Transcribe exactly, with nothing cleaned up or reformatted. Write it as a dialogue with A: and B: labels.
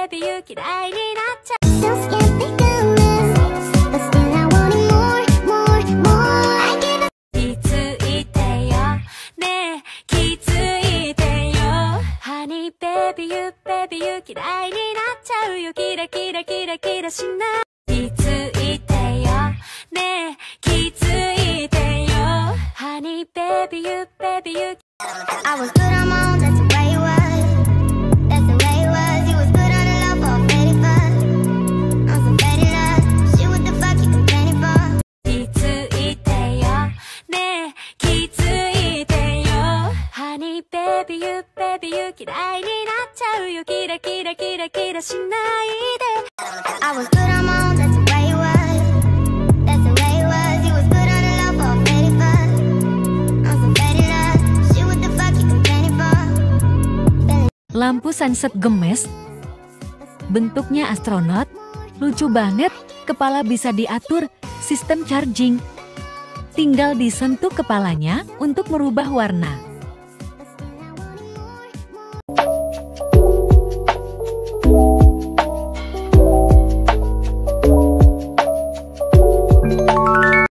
A: baby you嫌いになっちゃう
B: So scared to go less, but still I want it more, more, more. I give it.
A: 気づいてよねえ気づいてよ Honey baby you baby you 嫌いになっちゃうよキラキラキラキラしない気づいてよねえ気づいてよ Honey baby you baby you
B: I was good on my own, that's the way it was. That's the way it was. You was good on the low for a petty fuss. I'm so petty love. Shit, what the fuck you complaining for?
A: 気づいてよねえ気づいてよ Honey baby you baby you 嫌いになっちゃうよキラキラキラキラしないで
B: I was good on my own, that's the way it was. That's the way it was. You was good on the low for a petty fuss. I'm so petty love. Shit, what the fuck you complaining for?
C: Lampu sunset gemes, bentuknya astronot, lucu banget, kepala bisa diatur, sistem charging. Tinggal disentuh kepalanya untuk merubah warna.